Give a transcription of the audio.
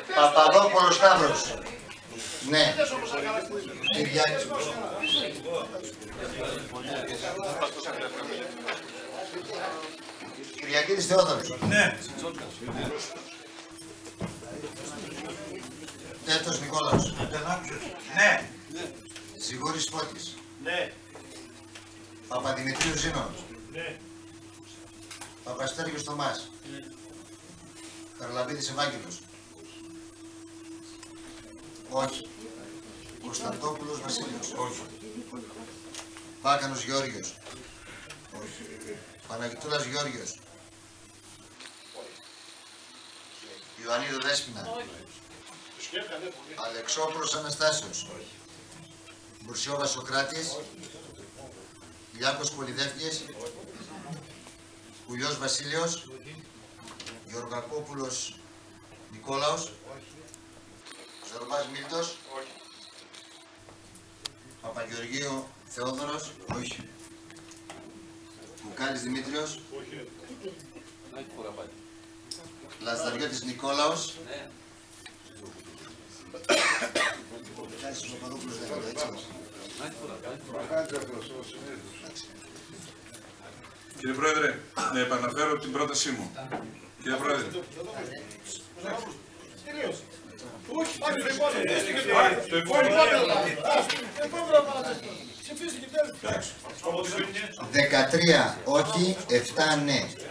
Παπαδόπουλος Σταύρος. Ναι. Κυριάκης. Κυριακίδης Θεόδωρος. Ναι. Τέτος Νικόλαος. Ναι. Ζιγούρης Φώτης. Ναι. Παπαδημητρίου Ζήνος. Ναι. Παπαστέργιος Θωμάς. Ναι. Χαραλαμπίδης Ευάγγελος. Όχι. Κωνσταντόπουλος Βασίλειος. Όχι. Βάκανος Γεώργιος. Όχι. Παναγιτούλας Γεώργιος. Ιωαννίδου Δέσποινα. Αλεξόπουλος Αναστάσιος. Μπουρσιώβας Σοκράτης. Λιάκος Πολυδεύκης. Κουλιός Βασίλειος. Γεωργακόπουλος Νικόλαος. Ζορμπάς Μίλτος. Παπαγεωργίου Θεόδωρος. Όχι. Κουκάλης Δημήτριος. Λαζαριώτης Νικόλαος. Κύριε Πρόεδρε, να επαναφέρω την πρότασή μου. Κύριε Πρόεδρε. Όχι. 13 όχι, 7 ναι.